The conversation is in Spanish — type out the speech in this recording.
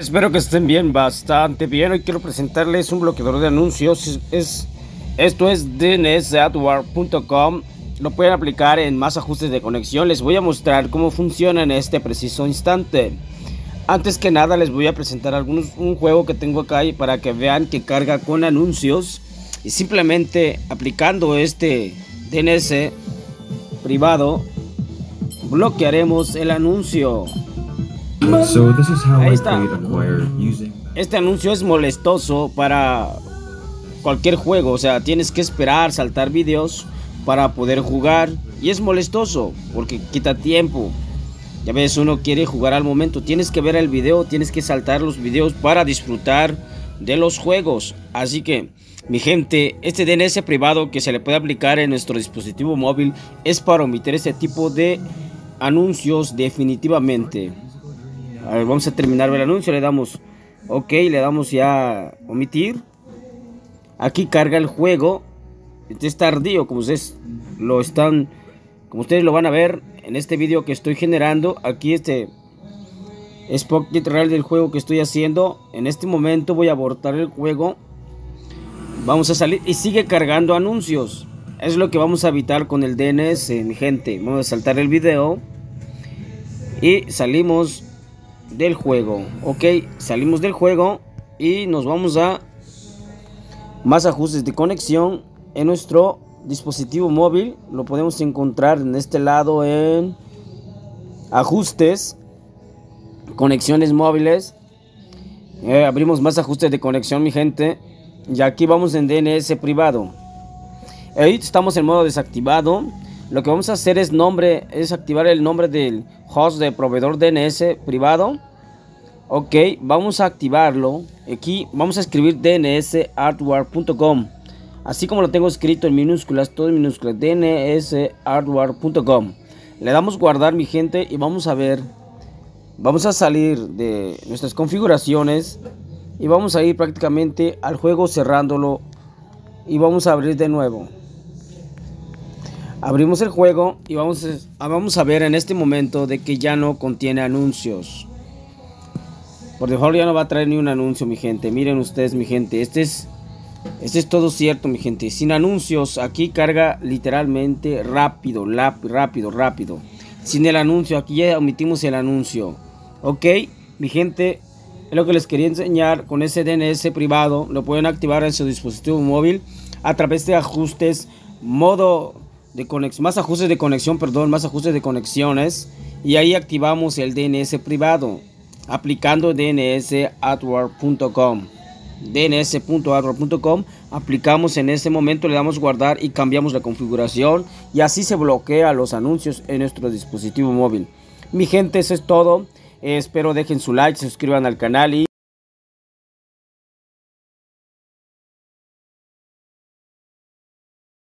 Espero que estén bien, bastante bien. Hoy quiero presentarles un bloqueador de anuncios. Esto es dnsadware.com. Lo pueden aplicar en más ajustes de conexión. Les voy a mostrar cómo funciona en este preciso instante. Antes que nada les voy a presentar un juego que tengo acá para que vean que carga con anuncios. Y simplemente aplicando este DNS privado bloquearemos el anuncio. Ahí está. Este anuncio es molestoso para cualquier juego, o sea, tienes que esperar, saltar videos para poder jugar, y es molestoso porque quita tiempo. Ya ves, uno quiere jugar al momento, tienes que ver el video, tienes que saltar los videos para disfrutar de los juegos. Así que, mi gente, este DNS privado que se le puede aplicar en nuestro dispositivo móvil es para omitir este tipo de anuncios definitivamente. A ver, vamos a terminar el anuncio, le damos OK, le damos ya omitir. Aquí carga el juego. Este es tardío, como ustedes lo van a ver en este vídeo que estoy generando. Aquí este es pocket real del juego que estoy haciendo. En este momento voy a abortar el juego. Vamos a salir y sigue cargando anuncios. Es lo que vamos a evitar con el DNS, mi gente. Vamos a saltar el video y salimos del juego. OK, salimos del juego y nos vamos a más ajustes de conexión en nuestro dispositivo móvil. Lo podemos encontrar en este lado en ajustes, conexiones móviles. Abrimos más ajustes de conexión, mi gente, y aquí vamos en DNS privado. Ahí estamos en modo desactivado. Lo que vamos a hacer es activar el nombre del host de proveedor DNS privado. OK, vamos a activarlo. Aquí vamos a escribir dnsadware.com, así como lo tengo escrito en minúsculas, todo en minúsculas, dnsadware.com. Le damos guardar, mi gente, y vamos a ver. Vamos a salir de nuestras configuraciones y vamos a ir prácticamente al juego cerrándolo, y vamos a abrir de nuevo. Abrimos el juego y vamos a ver en este momento de que ya no contiene anuncios. Por default ya no va a traer ni un anuncio, mi gente. Miren ustedes, mi gente, este es todo cierto, mi gente, sin anuncios. Aquí carga literalmente rápido, rápido. Sin el anuncio, aquí ya omitimos el anuncio. OK, mi gente, es lo que les quería enseñar con ese DNS privado. Lo pueden activar en su dispositivo móvil a través de ajustes, modo de conexión, más ajustes de conexiones, y ahí activamos el DNS privado aplicando dnsadware.com. dns.adware.com. aplicamos en ese momento, le damos guardar y cambiamos la configuración, y así se bloquea los anuncios en nuestro dispositivo móvil. Mi gente, eso es todo. Espero dejen su like, se suscriban al canal y